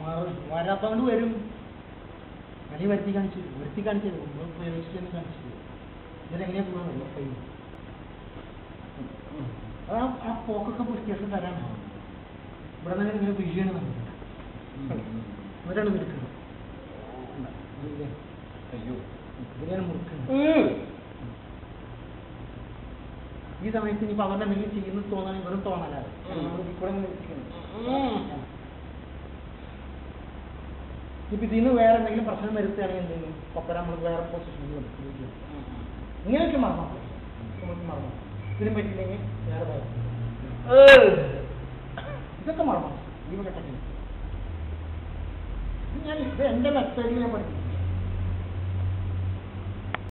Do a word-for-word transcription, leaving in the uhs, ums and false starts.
വരാത്തോണ്ട് വരും. അടി വരുത്തി കാണിച്ചു വരുത്തി കാണിച്ചത് പ്രയോഗിച്ചിട്ട് തന്നെ കാണിച്ചത്. ഇതിനെങ്ങനെയാ പോകുന്നത് കൈ ആ ആ പോക്കൊക്കെ വ്യത്യാസം തരാണ്. ഇവിടെ തന്നെ ഇങ്ങനെ വിഷയാണ് നമുക്ക് ഇവരാണ് എടുക്കുന്നത്. ഇതിനാണ് മുറുക്കുന്നത്. ഈ സമയത്ത് ഇനിയിപ്പോൾ അവരുടെ എന്തെങ്കിലും ചെയ്യുന്നത് തോന്നാൻ ഇവരും തോന്നലാണ്. നമ്മൾ ഇതിൽ കൂടെ ഇപ്പം ഇതിന് വേറെ എന്തെങ്കിലും പ്രശ്നം വരുത്തുകയാണെങ്കിൽ എന്തെങ്കിലും പപ്പര നമ്മൾ വേറെ പൊസിഷനിൽ വെക്കും. ഇങ്ങനെയൊക്കെ മറന്നാൽ നമുക്ക് മറന്നു. ഇതിനും പറ്റില്ലെങ്കിൽ വേറെ ഭാഗം ഇതൊക്കെ മറന്നു. ഈ ഘട്ടത്തിൽ ഞാൻ ഇത് എൻ്റെ മെത്തേഡിൽ ഞാൻ പഠിക്കും.